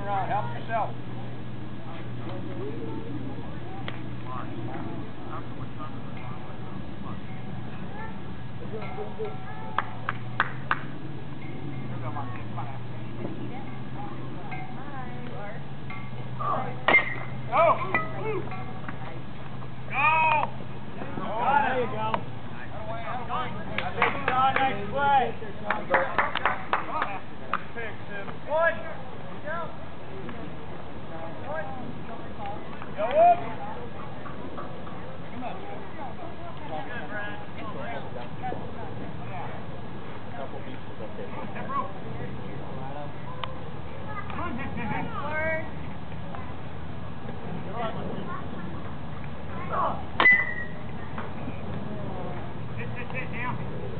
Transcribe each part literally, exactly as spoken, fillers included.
around. Help yourself. Go! Go! There you go. Nice play. Pick, Sim. One. Go. One. Go up. Come on. Good, Brad. Couple pieces up there. Hey, bro. Come on, hit, hit, hit. Word. Hit, hit, hit, down.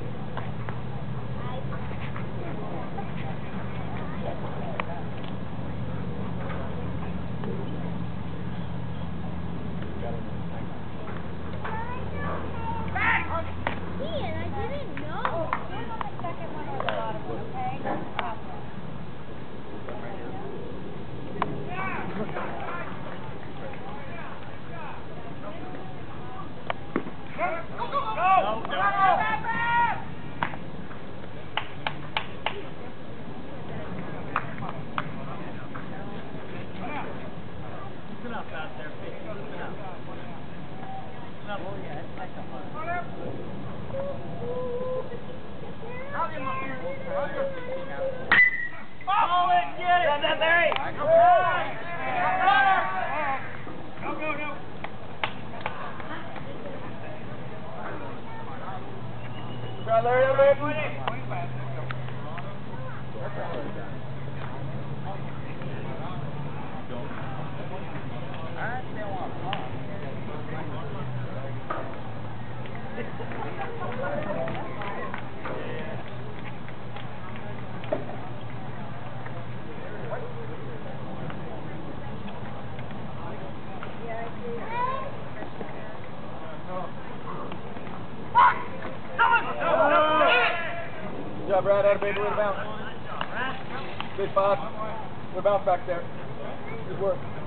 Good job, Brad. Out of baby, way to bounce. Good, Bob. We're bounce back there. Good work.